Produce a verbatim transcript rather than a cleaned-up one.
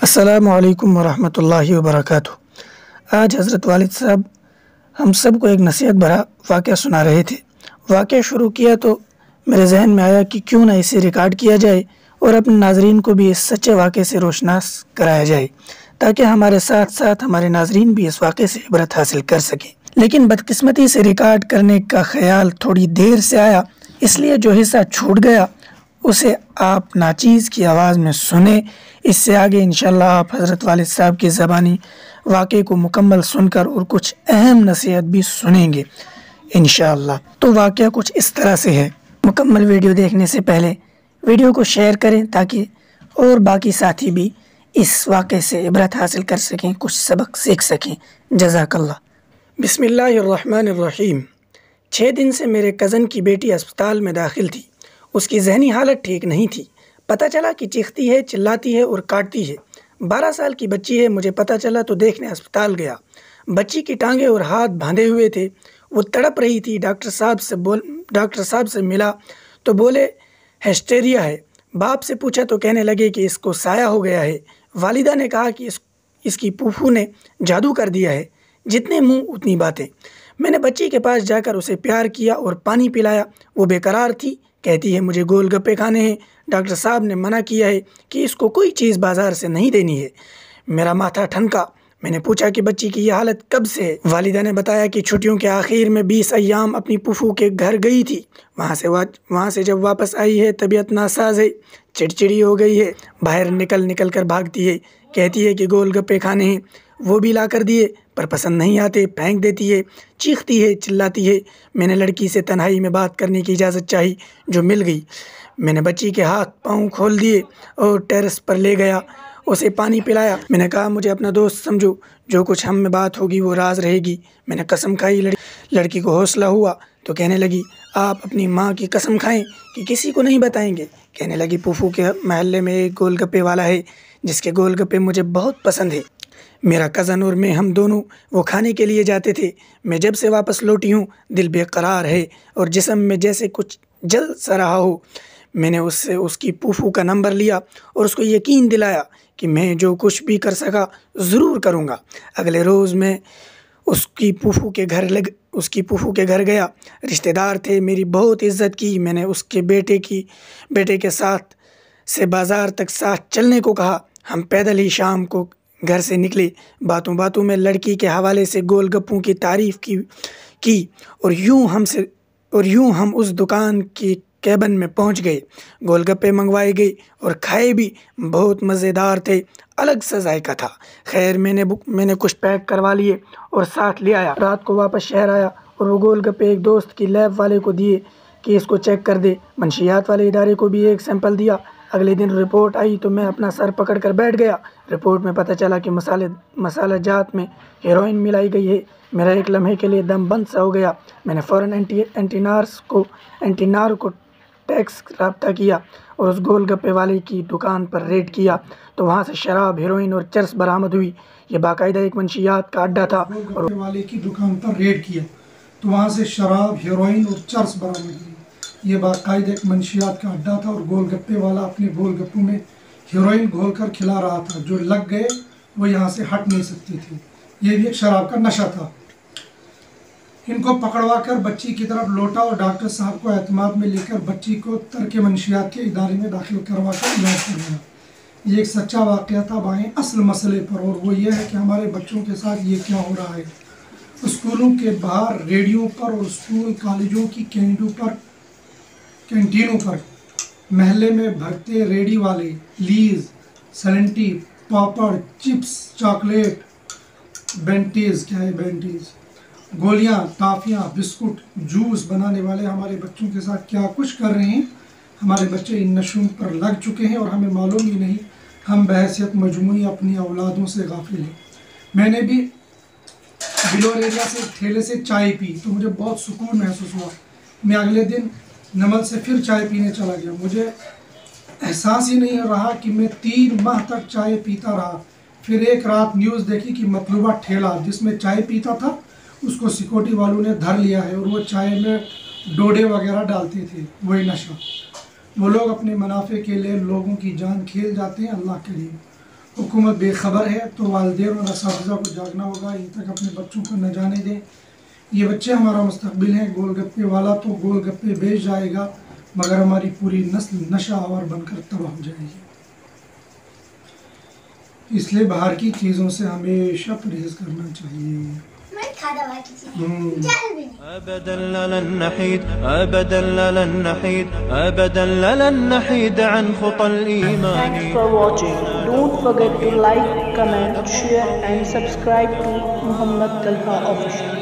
السلام علیکم ورحمۃ اللہ وبرکاتہ۔ آج حضرت والد صاحب ہم سب کو ایک نصیحت بھرا واقعہ سنا رہے تھے۔ واقعہ شروع کیا تو میرے ذہن میں آیا کہ کیوں نہ اسے ریکارڈ کیا جائے اور اپنے ناظرین کو بھی اس سچے واقعے سے روشناس کرایا جائے تاکہ ہمارے ساتھ ساتھ ہمارے ناظرین بھی اس واقعے سے عبرت حاصل کر سکیں۔ لیکن بدقسمتی سے ریکارڈ کرنے کا خیال تھوڑی دیر سے آیا، اس لیے جو حصہ چھوٹ گیا اسے آپ ناچیز کی آواز میں سنیں۔ اس سے آگے انشاءاللہ آپ حضرت والد صاحب کی زبانی واقعے کو مکمل سن کر اور کچھ اہم نصیحت بھی سنیں گے انشاءاللہ۔ تو واقعہ کچھ اس طرح سے ہے۔ مکمل ویڈیو دیکھنے سے پہلے ویڈیو کو شیئر کریں تاکہ اور باقی ساتھی بھی اس واقعے سے عبرت حاصل کر سکیں، کچھ سبق سیکھ سکیں۔ جزاک اللہ۔ بسم اللہ الرحمن الرحیم۔ چھ دن سے میرے کزن کی بیٹی اسپتال میں داخل تھی۔ اس کی ذہنی حالت ٹھیک نہیں تھی۔ پتہ چلا کہ چیختی ہے، چلاتی ہے اور کاٹتی ہے۔ بارہ سال کی بچی ہے۔ مجھے پتہ چلا تو دیکھنے اسپتال گیا۔ بچی کی ٹانگیں اور ہاتھ باندھے ہوئے تھے، وہ تڑپ رہی تھی۔ ڈاکٹر صاحب سے بول ڈاکٹر صاحب سے ملا تو بولے ہسٹیریا ہے۔ باپ سے پوچھا تو کہنے لگے کہ اس کو سایہ ہو گیا ہے۔ والدہ نے کہا کہ اس اس کی پھوپھو نے جادو کر دیا ہے۔ جتنے منہ اتنی باتیں۔ میں نے بچی کے پاس جا کر اسے پیار کیا اور پانی پلایا۔ وہ بے قرار تھی، کہتی ہے مجھے گول گپے کھانے ہیں۔ ڈاکٹر صاحب نے منع کیا ہے کہ اس کو کوئی چیز بازار سے نہیں دینی ہے۔ میرا ماتھا ٹھنکا۔ میں نے پوچھا کہ بچی کی یہ حالت کب سے ہے؟ والدہ نے بتایا کہ چھٹیوں کے آخر میں بیس ایام اپنی پھوپھو کے گھر گئی تھی۔ وہاں سے وہاں سے جب واپس آئی ہے طبیعت ناساز ہے، چڑچڑی ہو گئی ہے، باہر نکل نکل کر بھاگتی ہے، کہتی ہے کہ گول گپے کھانے ہیں۔ وہ بھی لا کر دیے پر پسند نہیں آتے، پھینک دیتی ہے، چیختی ہے، چلاتی ہے۔ میں نے لڑکی سے تنہائی میں بات کرنے کی اجازت چاہی جو مل گئی۔ میں نے بچی کے ہاتھ پاؤں کھول دیے اور ٹیرس پر لے گیا، اسے پانی پلایا۔ میں نے کہا مجھے اپنا دوست سمجھو، جو کچھ ہم میں بات ہوگی وہ راز رہے گی۔ میں نے قسم کھائی۔ لڑکی کو حوصلہ ہوا تو کہنے لگی آپ اپنی ماں کی قسم کھائیں کہ کسی کو نہیں بتائیں گے۔ کہنے لگی پھوپھو کے محلے میں ایک گول گپے والا ہے جس کے گول گپے مجھے بہت پسند ہے۔ میرا کزن اور میں ہم دونوں وہ کھانے کے لیے جاتے تھے۔ میں جب سے واپس لوٹی ہوں دل بے قرار ہے اور جسم میں جیسے کچھ جل سا رہا ہو۔ میں نے اس سے اس کی پھوپھو کا نمبر لیا اور اس کو یقین دلایا کہ میں جو کچھ بھی کر سکا ضرور کروں گا۔ اگلے روز میں اس کی پھوپھو کے گھر لگ اس کی پھوپھو کے گھر گیا۔ رشتہ دار تھے، میری بہت عزت کی۔ میں نے اس کے بیٹے کی بیٹے کے ساتھ سے بازار تک ساتھ چلنے کو کہا۔ ہم پیدل ہی شام کو گھر سے نکلے۔ باتوں باتوں میں لڑکی کے حوالے سے گول گپوں کی تعریف کی کی اور یوں ہم سے اور یوں ہم اس دکان کی کیبن میں پہنچ گئے۔ گول گپے منگوائے گئے اور کھائے بھی، بہت مزیدار تھے، الگ سا ذائقہ تھا۔ خیر میں نے میں نے کچھ پیک کروا لیے اور ساتھ لے آیا۔ رات کو واپس شہر آیا اور وہ گول گپے ایک دوست کی لیب والے کو دیے کہ اس کو چیک کر دے۔ منشیات والے ادارے کو بھی ایک سیمپل دیا۔ اگلے دن رپورٹ آئی تو میں اپنا سر پکڑ کر بیٹھ گیا۔ رپورٹ میں پتہ چلا کہ مسالے مسالہ جات میں ہیروئن ملائی گئی ہے۔ میرا ایک لمحے کے لیے دم بند سا ہو گیا۔ میں نے فوراً اینٹی اینٹی نارس کو اینٹی نار کو ٹیکس رابطہ کیا اور اس گول گپے والے کی دکان پر ریڈ کیا تو وہاں سے شراب، ہیروئن اور چرس برآمد ہوئی۔ یہ باقاعدہ ایک منشیات کا اڈا تھا۔ گول گپے والے کی دکان پر ریڈ کیا تو وہاں سے شراب، ہیروئن اور چرس برآمد ہوئی۔ یہ باقاعدہ ایک منشیات کا اڈا تھا اور گول گپے والا اپنے گول گپوں میں ہیروئن گھول کر کھلا رہا تھا۔ جو لگ گئے وہ یہاں سے ہٹ نہیں سکتے تھے۔ یہ بھی ایک شراب کا نشہ تھا۔ ان کو پکڑوا کر بچی کی طرف لوٹا اور ڈاکٹر صاحب کو اعتماد میں لے کر بچی کو ترک منشیات کے ادارے میں داخل کروا کر علاج کروایا۔ یہ ایک سچا واقعہ تھا بائیں اصل مسئلے پر، اور وہ یہ ہے کہ ہمارے بچوں کے ساتھ یہ کیا ہو رہا ہے۔ اسکولوں کے باہر ریڈیو پر اور اسکول کالجوں کی کینٹوں پر کینٹینوں پر محلے میں بھرتے ریڈی والے Lay's, Slanty, papad, chips, chocolate, بینٹیز کیا ہے بینٹیز گولیاں، ٹافیاں، بسکٹ، جوس بنانے والے ہمارے بچوں کے ساتھ کیا کچھ کر رہے ہیں۔ ہمارے بچے ان نشوں پر لگ چکے ہیں اور ہمیں معلوم ہی نہیں۔ ہم بحیثیت مجموعی اپنی اولادوں سے غافل ہیں۔ میں نے بھی بلوریریا سے ٹھیلے سے چائے پی تو مجھے بہت سکون محسوس ہوا۔ میں اگلے دن نمل سے پھر چائے پینے چلا گیا۔ مجھے احساس ہی نہیں رہا کہ میں تین ماہ تک چائے پیتا رہا۔ پھر ایک رات نیوز دیکھی کہ مطلوبہ ٹھیلا جس میں چائے پیتا تھا اس کو سیکورٹی والوں نے دھر لیا ہے اور وہ چائے میں ڈوڈے وغیرہ ڈالتے تھے۔ وہی نشہ۔ وہ لوگ اپنے منافع کے لیے لوگوں کی جان کھیل جاتے ہیں۔ اللہ کریم हुकूमत बेखबर है तो वालिदैन और असातिज़ा को जागना होगा, इन तक अपने बच्चों को न जाने दें। ये बच्चे हमारा मुस्तकबिल हैं। गोलगप्पे वाला तो गोलगप्पे बेच जाएगा मगर हमारी पूरी नस्ल नशा आवर बनकर तबाह हो जाएगी। इसलिए बाहर की चीज़ों से हमेशा परहेज करना चाहिए। أبدا لن نحيد أبدا لن نحيد أبدا لن نحيد عن خطى الإيمان. Thanks for watching. Don't forget to like, comment, share and subscribe to Muhammad Talha Official.